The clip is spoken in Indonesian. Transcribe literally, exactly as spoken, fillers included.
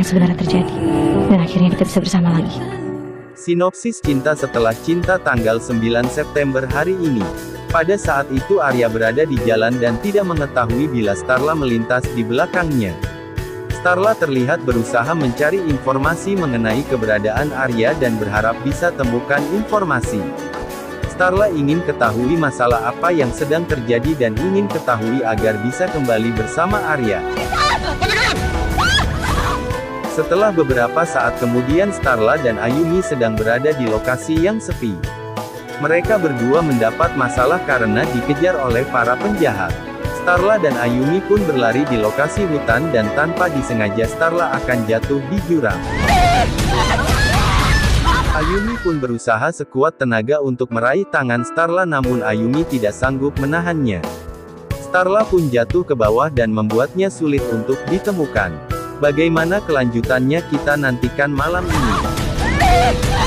sebenarnya terjadi. Dan akhirnya kita bisa bersama lagi. Sinopsis Cinta Setelah Cinta tanggal sembilan September hari ini. Pada saat itu Arya berada di jalan dan tidak mengetahui bila Starla melintas di belakangnya. Starla terlihat berusaha mencari informasi mengenai keberadaan Arya dan berharap bisa temukan informasi. Starla ingin ketahui masalah apa yang sedang terjadi dan ingin ketahui agar bisa kembali bersama Arya. Setelah beberapa saat kemudian Starla dan Ayumi sedang berada di lokasi yang sepi. Mereka berdua mendapat masalah karena dikejar oleh para penjahat. Starla dan Ayumi pun berlari di lokasi hutan dan tanpa disengaja Starla akan jatuh di jurang. Ayumi pun berusaha sekuat tenaga untuk meraih tangan Starla namun Ayumi tidak sanggup menahannya. Starla pun jatuh ke bawah dan membuatnya sulit untuk ditemukan. Bagaimana kelanjutannya kita nantikan malam ini.